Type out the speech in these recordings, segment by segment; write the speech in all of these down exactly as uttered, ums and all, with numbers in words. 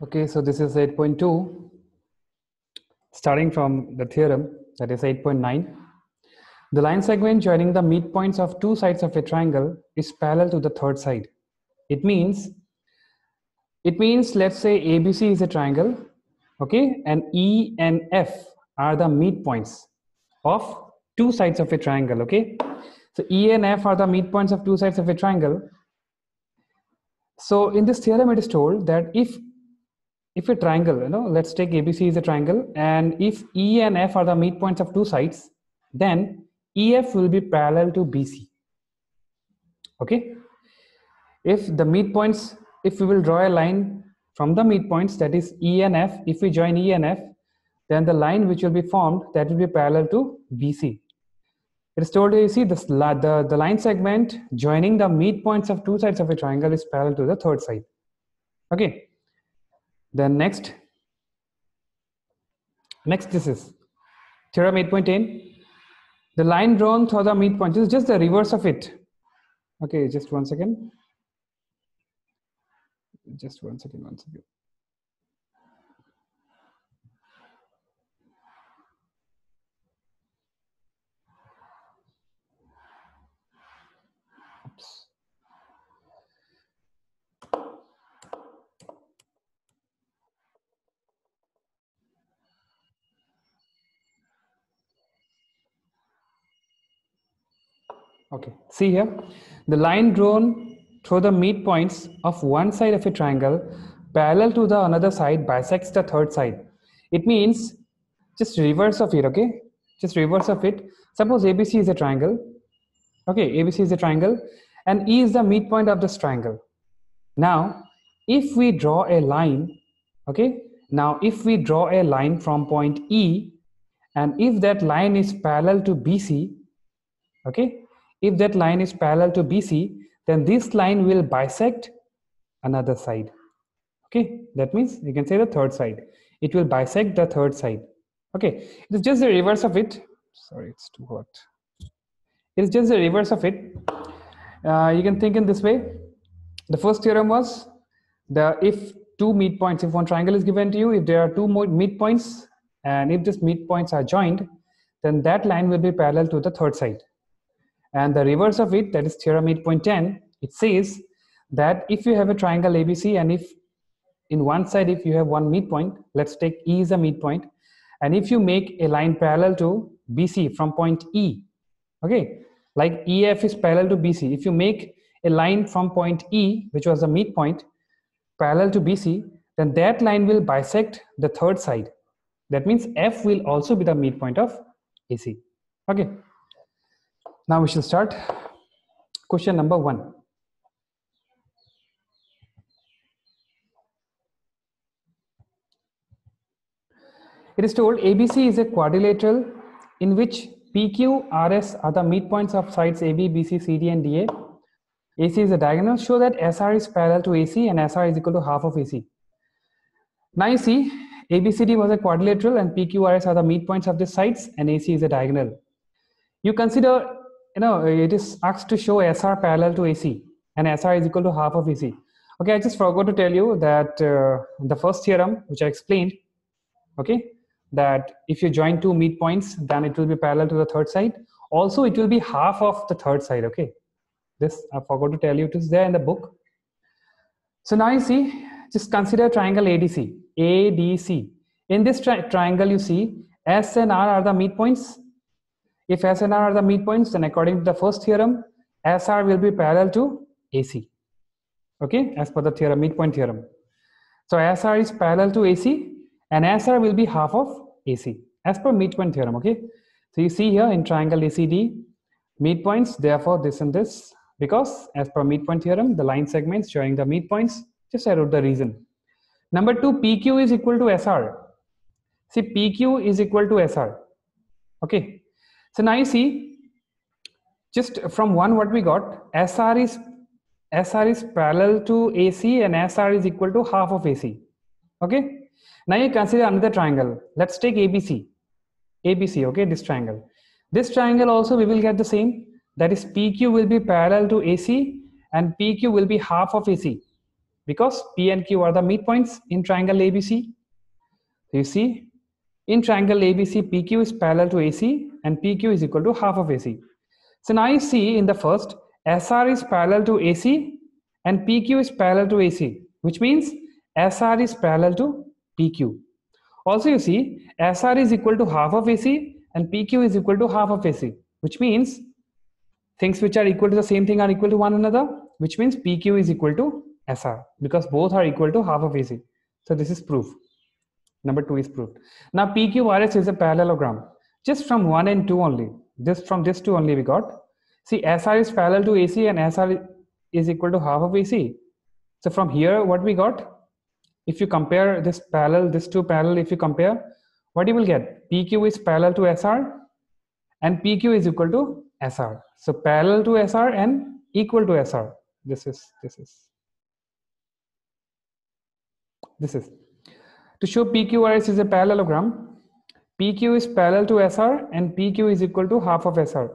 Okay, so this is eight point two, starting from the theorem, that is eight point nine. The line segment joining the midpoints of two sides of a triangle is parallel to the third side. It means, it means let's say A B C is a triangle, okay, and E and F are the midpoints of two sides of a triangle, okay. So E and F are the midpoints of two sides of a triangle. So in this theorem, it is told that if if a triangle, you know, let's take A B C is a triangle, and if E and F are the midpoints of two sides, then E F will be parallel to B C. Okay. If the midpoints, if we will draw a line from the midpoints, that is E and F, if we join E and F, then the line which will be formed, that will be parallel to B C. It is told, you see, this, the, the line segment joining the midpoints of two sides of a triangle is parallel to the third side. Okay. Then next, next this is theorem eight point ten. The line drawn through the midpoint, this is just the reverse of it. Okay, just one second. Just one second, one second. Oops. Okay, see here, the line drawn through the midpoints of one side of a triangle parallel to the another side bisects the third side. It means just reverse of it, okay? Just reverse of it. Suppose A B C is a triangle. Okay, A B C is a triangle and E is the midpoint of this triangle. Now, if we draw a line, okay, now if we draw a line from point E, and if that line is parallel to B C, okay, if that line is parallel to B C, then this line will bisect another side. Okay, that means you can say the third side. It will bisect the third side. Okay, it is just the reverse of it. Sorry, it's too hot. It is just the reverse of it. Uh, you can think in this way. The first theorem was the if two midpoints, if one triangle is given to you, if there are two more midpoints, and if these midpoints are joined, then that line will be parallel to the third side. And the reverse of it, that is theorem eight point ten, it says that if you have a triangle A B C, and if in one side, if you have one midpoint, let's take E is a midpoint, and if you make a line parallel to B C from point E, okay, like E F is parallel to B C, if you make a line from point E, which was a midpoint, parallel to B C, then that line will bisect the third side. That means F will also be the midpoint of A C. Okay. Now we shall start. Question number one. It is told A B C is a quadrilateral in which P Q, R S are the midpoints of sides A B, B C, C D and D A. A C is a diagonal. Show that S R is parallel to A C and S R is equal to half of A C. Now you see, A B C D was a quadrilateral and P Q, R S are the midpoints of the sides and A C is a diagonal. You consider, you know, it is asked to show S R parallel to A C and S R is equal to half of A C. Okay, I just forgot to tell you that uh, the first theorem which I explained, okay, that if you join two midpoints, then it will be parallel to the third side. Also, it will be half of the third side, okay. This I forgot to tell you, it is there in the book. So now you see, just consider triangle A D C. A D C. In this tri triangle, you see S and R are the midpoints. If S and R are the midpoints, then according to the first theorem, S R will be parallel to A C. Okay, as per the theorem, midpoint theorem. So S R is parallel to A C and S R will be half of A C as per midpoint theorem. Okay, so you see here in triangle A C D, midpoints, therefore this and this, because as per midpoint theorem, the line segments showing the midpoints, just I wrote the reason. Number two, P Q is equal to S R. See, P Q is equal to S R. Okay. So now you see, just from one what we got, S R is S R is parallel to A C and S R is equal to half of A C. Okay. Now you consider another triangle. Let's take A B C. A B C, okay, this triangle. This triangle also we will get the same. That is P Q will be parallel to A C and P Q will be half of A C. because P and Q are the midpoints in triangle A B C. So you see, in triangle A B C, P Q is parallel to A C and P Q is equal to half of A C. So now you see in the first, S R is parallel to A C and P Q is parallel to A C, which means S R is parallel to P Q. Also you see, S R is equal to half of A C and P Q is equal to half of A C, which means things which are equal to the same thing are equal to one another, which means P Q is equal to S R because both are equal to half of A C. So this is proof. Number two is proved. Now P Q R S is a parallelogram. Just from one and two only. Just from this two only we got. See, S R is parallel to A C and S R is equal to half of A C. So from here what we got, if you compare this parallel, this two parallel, if you compare, what you will get? P Q is parallel to S R and P Q is equal to S R. So parallel to S R and equal to S R. This is, this is, this is. To show P Q R S is a parallelogram, P Q is parallel to S R and P Q is equal to half of S R.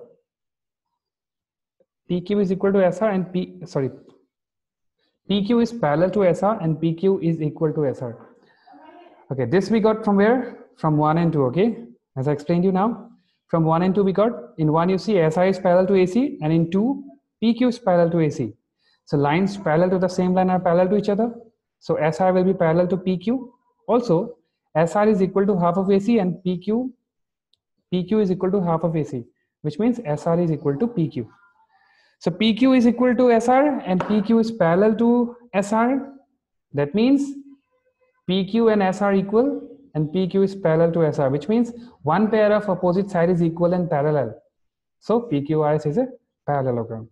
P Q is equal to S R and P, sorry, P Q is parallel to S R and P Q is equal to S R. Okay, this we got from where? From one and two, okay? As I explained you now, from one and two we got, in one you see S R is parallel to A C and in two, P Q is parallel to A C. So lines parallel to the same line are parallel to each other. So S R will be parallel to P Q. Also, S R is equal to half of A C and P Q, P Q is equal to half of A C, which means S R is equal to P Q. So P Q is equal to S R and P Q is parallel to S R. That means P Q and S R equal and P Q is parallel to S R, which means one pair of opposite side is equal and parallel. So P Q R S is a parallelogram.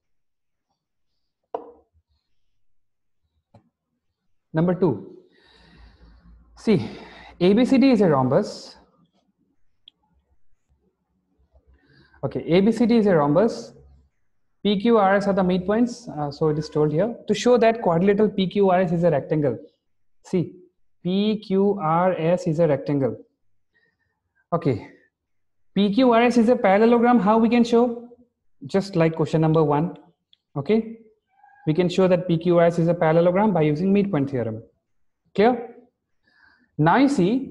Number two. See, A B C D is a rhombus. Okay, A B C D is a rhombus. P Q R S are the midpoints. Uh, so it is told here to show that quadrilateral P Q R S is a rectangle. See, P Q R S is a rectangle. Okay, P Q R S is a parallelogram. How we can show? Just like question number one. Okay, we can show that P Q R S is a parallelogram by using midpoint theorem. Clear? Now you see,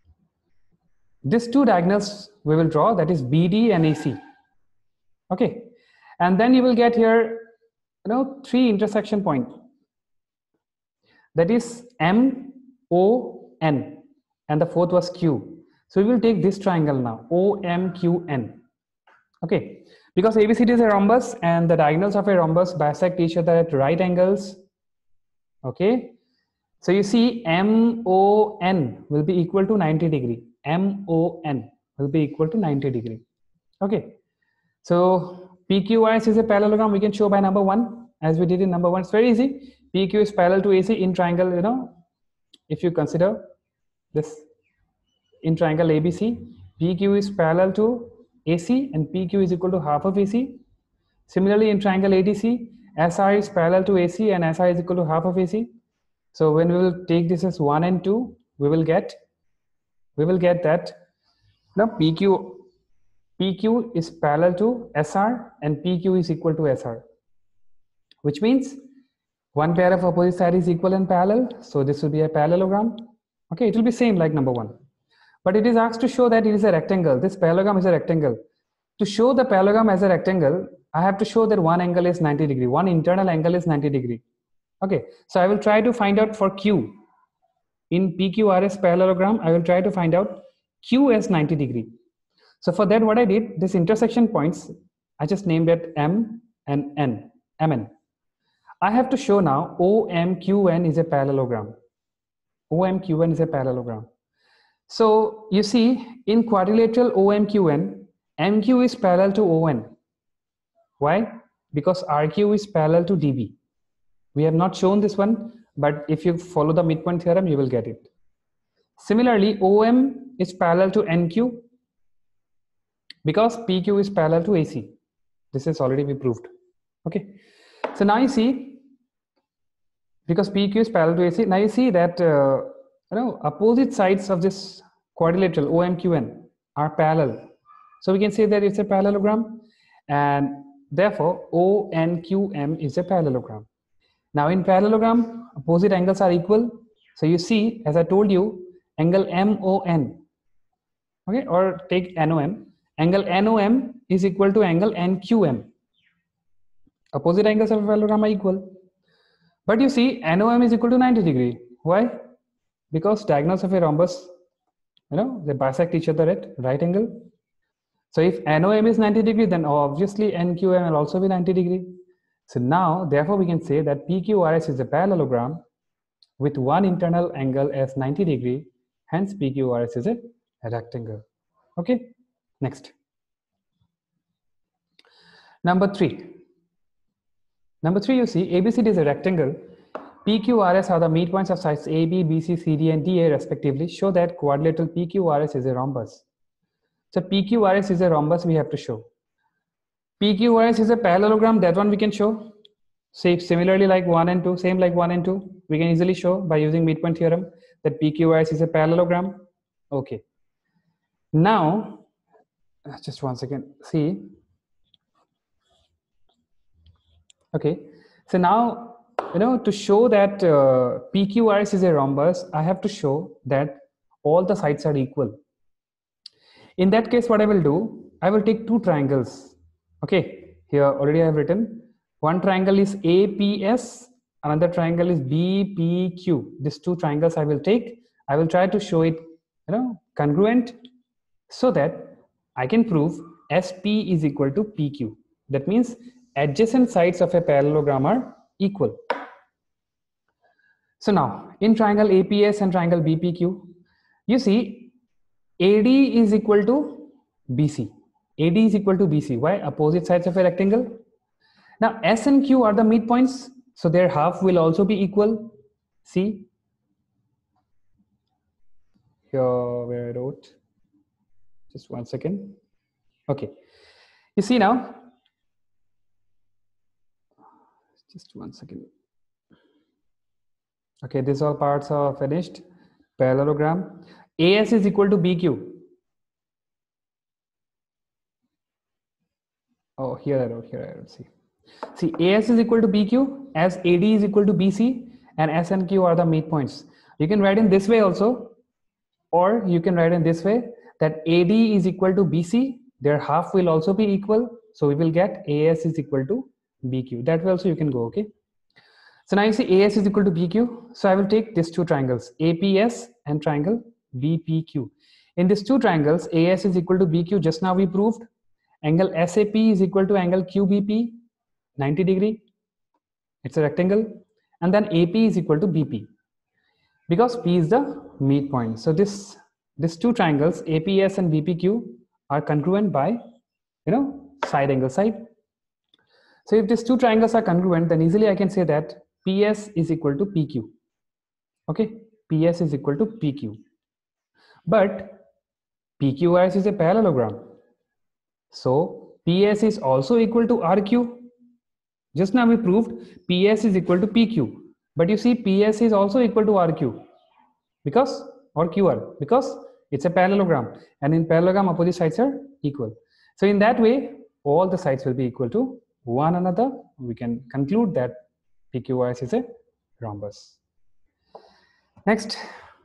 these two diagonals we will draw, that is B D and A C. Okay, and then you will get here, you know, three intersection point. That is M, O, N, and the fourth was Q. So we will take this triangle now, O, M, Q, N. Okay, because A B C D is a rhombus and the diagonals of a rhombus bisect each other at right angles. Okay. So you see M O N will be equal to ninety degree. M O N will be equal to ninety degree. Okay. So P Q R S is a parallelogram we can show by number one, as we did in number one. It's very easy. P Q is parallel to A C in triangle, you know, if you consider this in triangle A B C, P Q is parallel to A C and P Q is equal to half of A C. Similarly in triangle A D C, S R is parallel to A C and S R is equal to half of A C. So when we will take this as one and two, we will get, we will get that now P Q, P Q is parallel to S R and P Q is equal to S R, which means one pair of opposite side is equal and parallel. So this will be a parallelogram. Okay, it will be same like number one, but it is asked to show that it is a rectangle. This parallelogram is a rectangle. To show the parallelogram as a rectangle, I have to show that one angle is ninety degree. One internal angle is ninety degree. Okay, so I will try to find out for Q. In P Q R S parallelogram, I will try to find out Q as ninety degree. So for that, what I did, this intersection points, I just named it M and N, M N. I have to show now O M Q N is a parallelogram. O M Q N is a parallelogram. So you see, in quadrilateral O M Q N, M Q is parallel to O N. Why? Because R Q is parallel to D B. We have not shown this one, but if you follow the midpoint theorem, you will get it. Similarly, O M is parallel to N Q because P Q is parallel to A C. This has already been proved. Okay. So now you see, because P Q is parallel to A C, now you see that uh, you know, opposite sides of this quadrilateral O M Q N are parallel. So we can say that it's a parallelogram, and therefore O N Q M is a parallelogram. Now in parallelogram, opposite angles are equal. So you see, as I told you, angle M O N, okay, or take N O M. Angle N O M is equal to angle N Q M. Opposite angles of a parallelogram are equal. But you see, N O M is equal to ninety degree. Why? Because diagonals of a rhombus, you know, they bisect each other at right angle. So if N O M is ninety degree, then obviously N Q M will also be ninety degree. So now, therefore, we can say that P Q R S is a parallelogram with one internal angle as ninety degree. Hence, P Q R S is a rectangle. Okay. Next. Number three. Number three, you see, A B C D is a rectangle. P Q R S are the midpoints of sides A B, B C, C D, and D A respectively. Show that quadrilateral P Q R S is a rhombus. So P Q R S is a rhombus we have to show. P Q R S is a parallelogram, that one we can show. Say similarly like one and two, same like one and two, we can easily show by using midpoint theorem that P Q R S is a parallelogram. Okay. Now, just one second, see. Okay, so now, you know, to show that uh, P Q R S is a rhombus, I have to show that all the sides are equal. In that case, what I will do, I will take two triangles. Okay, here already I have written, one triangle is A P S, another triangle is B P Q. These two triangles I will take, I will try to show it, you know, congruent, so that I can prove S P is equal to P Q. That means adjacent sides of a parallelogram are equal. So now, in triangle A P S and triangle B P Q, you see A D is equal to B C. A D is equal to B C. Why? Opposite sides of a rectangle. Now S and Q are the midpoints, so their half will also be equal. See here where I wrote. Just one second. Okay, you see now. Just one second. Okay, these all parts are finished. Parallelogram. A S is equal to B Q. Oh, here I wrote, here I wrote, see. See, A S is equal to B Q as A D is equal to B C and S and Q are the midpoints. You can write in this way also, or you can write in this way that A D is equal to B C, their half will also be equal. So we will get A S is equal to B Q. That way also you can go, okay. So now you see A S is equal to B Q. So I will take these two triangles, A P S and triangle B P Q. In these two triangles, A S is equal to B Q. Just now we proved angle S A P is equal to angle Q B P, ninety degree. It's a rectangle. And then A P is equal to B P because P is the midpoint. So this these two triangles, A P S and B P Q, are congruent by, you know, side angle side. So if these two triangles are congruent, then easily I can say that P S is equal to P Q. Okay, P S is equal to P Q. But P Q R S is a parallelogram. So P S is also equal to R Q. Just now we proved P S is equal to P Q. But you see P S is also equal to R Q. Because, or Q R, because it's a parallelogram. And in parallelogram, opposite sides are equal. So in that way, all the sides will be equal to one another. We can conclude that P Q R S is a rhombus. Next.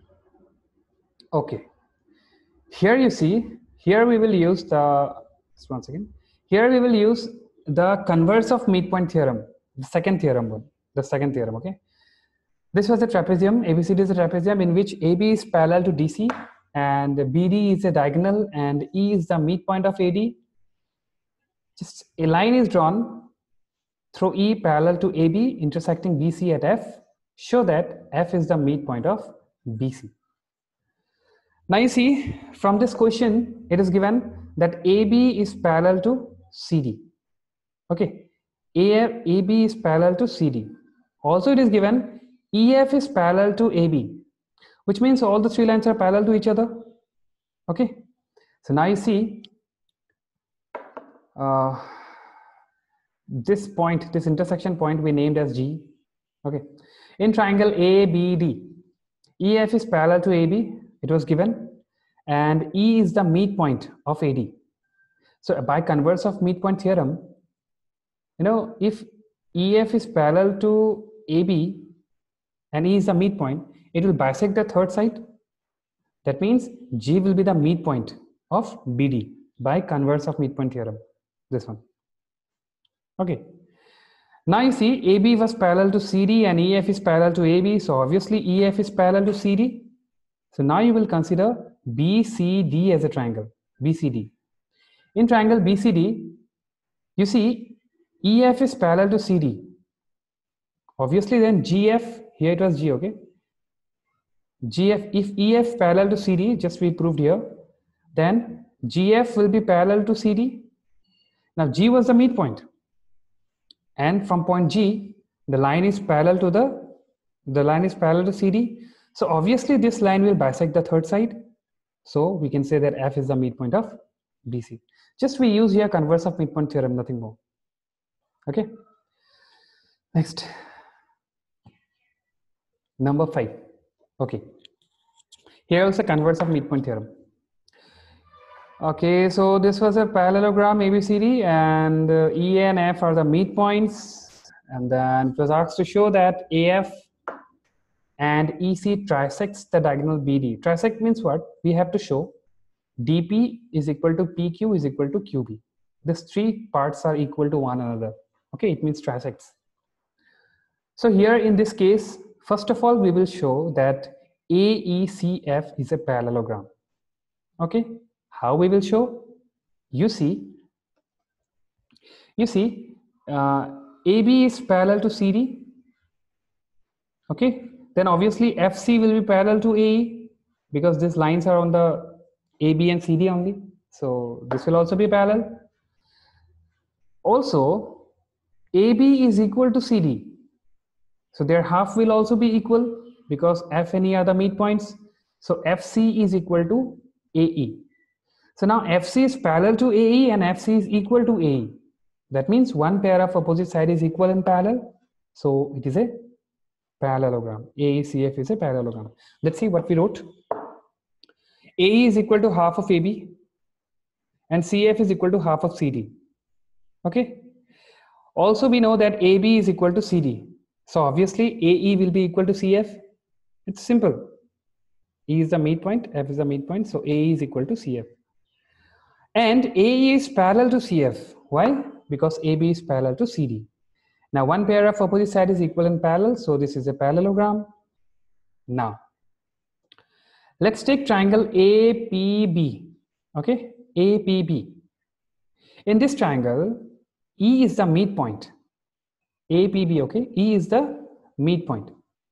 Okay. Here you see, here we will use the, just one second. Here we will use the converse of midpoint theorem, the second theorem one, the second theorem, okay. This was a trapezium, A B C D is a trapezium in which A B is parallel to D C and B D is a diagonal and E is the midpoint of A D. Just a line is drawn through E parallel to A B intersecting B C at F. Show that F is the midpoint of B C. Now you see, from this question, it is given that A B is parallel to C D. Okay, A F, A B is parallel to C D. Also it is given E F is parallel to A B, which means all the three lines are parallel to each other. Okay, so now you see, uh, this point, this intersection point we named as G. Okay, in triangle A B D, E F is parallel to A B, it was given, and E is the midpoint of A D. So by converse of midpoint theorem, you know, if E F is parallel to A B, and E is the midpoint, it will bisect the third side. That means G will be the midpoint of B D by converse of midpoint theorem. This one. Okay. Now you see A B was parallel to C D and E F is parallel to A B. So obviously E F is parallel to C D. So now you will consider B C D as a triangle. B C D. In triangle B C D, you see E F is parallel to C D. Obviously then G F, here it was G, okay? G F, if E F parallel to C D, just we proved here, then G F will be parallel to C D. Now G was the midpoint, and from point G, the line is parallel to the, the line is parallel to C D. So obviously this line will bisect the third side. So we can say that F is the midpoint of B C. Just we use here converse of midpoint theorem, nothing more. Okay. Next, number five. Okay, here also converse of midpoint theorem. Okay, so this was a parallelogram A B C D, and uh, E and F are the midpoints, and then it was asked to show that A F and E C trisects the diagonal B D. Trisect means what? We have to show D P is equal to P Q is equal to Q B. These three parts are equal to one another. Okay, it means trisects. So here in this case, first of all, we will show that A E C F is a parallelogram. Okay, how we will show? You see, you see, uh, A B is parallel to C D. Okay, then obviously F C will be parallel to A E because these lines are on the A B and C D only. So this will also be parallel. Also, A B is equal to C D. So their half will also be equal because F and E are the midpoints. So F C is equal to A E. So now F C is parallel to A E and F C is equal to A E. That means one pair of opposite side is equal and parallel. So it is a parallelogram. A E C F is a parallelogram. Let's see what we wrote. A E is equal to half of A B and C F is equal to half of C D. Okay. Also we know that A B is equal to C D. So obviously A E will be equal to C F. It's simple. E is the midpoint, F is the midpoint, so A E is equal to C F. And A E is parallel to C F. Why? Because A B is parallel to C D. Now one pair of opposite side is equal and parallel, so this is a parallelogram. Now, let's take triangle A P B. Okay, A P B. In this triangle, E is the midpoint. A P B, okay, E is the midpoint.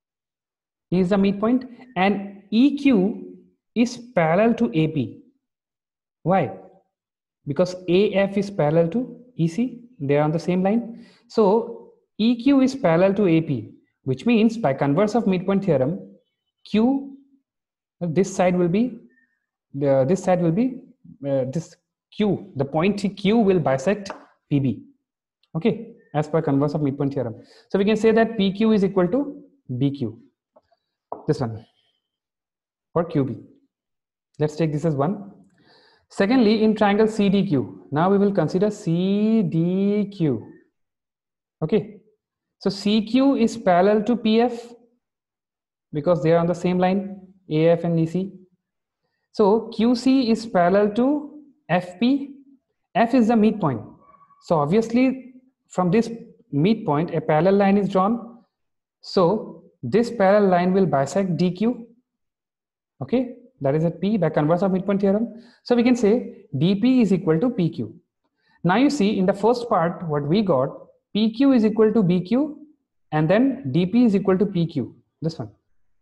E is the midpoint and E Q is parallel to A P. Why? Because A F is parallel to E C, they are on the same line. So E Q is parallel to A P, which means by converse of midpoint theorem, Q, this side will be, uh, this side will be, uh, this Q, the point Q will bisect P B. Okay, as per converse of midpoint theorem. So we can say that P Q is equal to B Q. This one, or Q B. Let's take this as one. Secondly, in triangle C D Q, now we will consider C D Q. Okay, so C Q is parallel to P F because they are on the same line, A F and E C. So Q C is parallel to F P. F is the midpoint. So obviously from this midpoint, a parallel line is drawn. So this parallel line will bisect D Q. Okay, that is at P by converse of midpoint theorem. So we can say D P is equal to P Q. Now you see in the first part what we got, P Q is equal to B Q and then D P is equal to P Q. This one.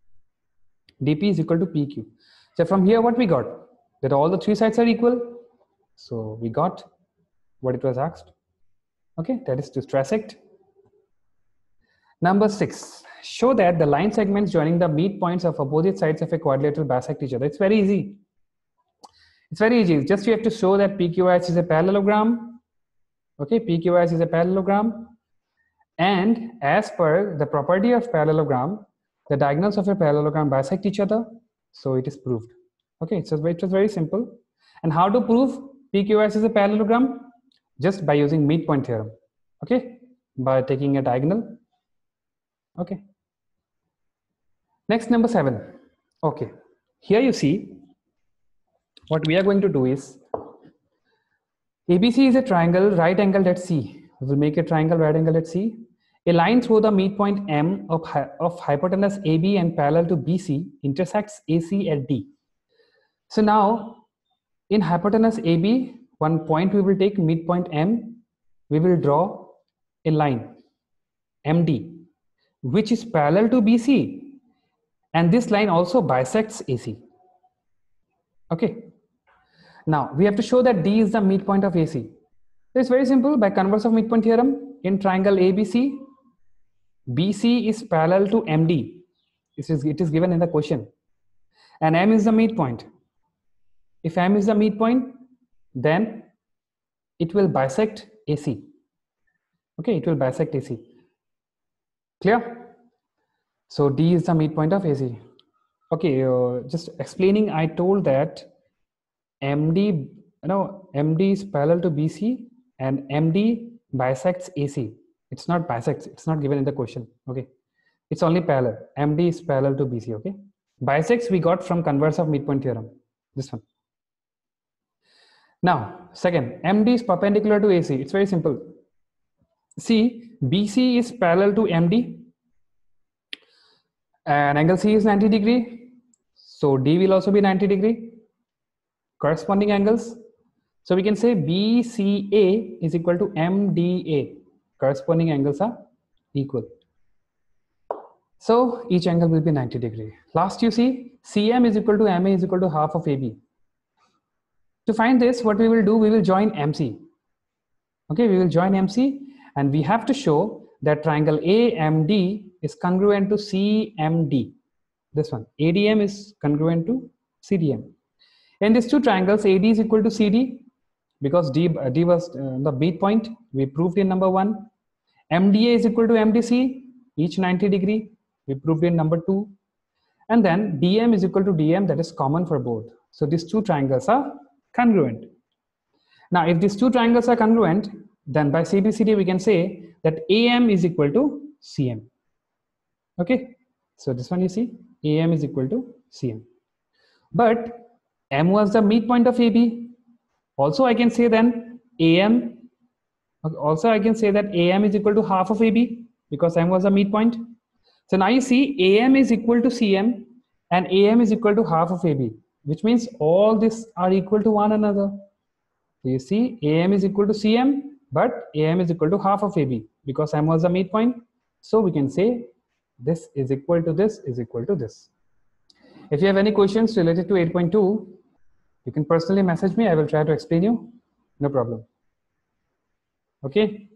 D P is equal to P Q. So from here what we got? That all the three sides are equal. So we got what it was asked. Okay, that is to trisect. Number six, show that the line segments joining the midpoints of opposite sides of a quadrilateral bisect each other. It's very easy. It's very easy. Just you have to show that P Q S is a parallelogram. Okay, P Q S is a parallelogram. And as per the property of parallelogram, the diagonals of a parallelogram bisect each other. So it is proved. Okay, it's just, it was very simple. And how to prove P Q S is a parallelogram? Just by using midpoint theorem. Okay, by taking a diagonal. Okay. Next, number seven. Okay, here you see what we are going to do is A B C is a triangle right angled at C. We will make a triangle right angled at C. A line through the midpoint M of, of hypotenuse A B and parallel to B C intersects A C at D. So now in hypotenuse A B, one point we will take midpoint M, we will draw a line M D which is parallel to B C, and this line also bisects A C. Okay. Now we have to show that D is the midpoint of A C. So it's very simple. By converse of midpoint theorem, in triangle A B C, B C is parallel to M D. It is, it is given in the question. And M is the midpoint. If M is the midpoint, then it will bisect A C. Okay, it will bisect A C. Clear? So D is the midpoint of A C. Okay, uh, just explaining, I told that M D, you know, M D is parallel to B C and M D bisects A C. It's not bisects, it's not given in the question. Okay, it's only parallel. M D is parallel to B C. Okay, bisects we got from converse of midpoint theorem, this one. Now, second, M D is perpendicular to A C. It's very simple. See, B C is parallel to M D and angle C is ninety degree. So D will also be ninety degree. Corresponding angles. So we can say B C A is equal to M D A. Corresponding angles are equal. So each angle will be ninety degree. Last you see C M is equal to M A is equal to half of A B. To find this, what we will do, we will join M C. Okay, we will join M C and we have to show that triangle A M D is congruent to C M D. This one, A D M is congruent to C D M. In these two triangles, A D is equal to C D because D, D was uh, the midpoint. We proved in number one. M D A is equal to M D C, each ninety degree. We proved in number two. And then D M is equal to D M, that is common for both. So these two triangles are congruent. Now, if these two triangles are congruent, then by C B C D we can say that A M is equal to C M. Okay, so this one you see, A M is equal to C M. But M was the midpoint of A B. Also, I can say then A M. Also, I can say that A M is equal to half of A B because M was the midpoint. So now you see A M is equal to C M and A M is equal to half of A B, which means all these are equal to one another. So you see A M is equal to C M, but A M is equal to half of A B because M was the midpoint. So we can say this is equal to this is equal to this. If you have any questions related to eight point two, you can personally message me. I will try to explain you. No problem. Okay.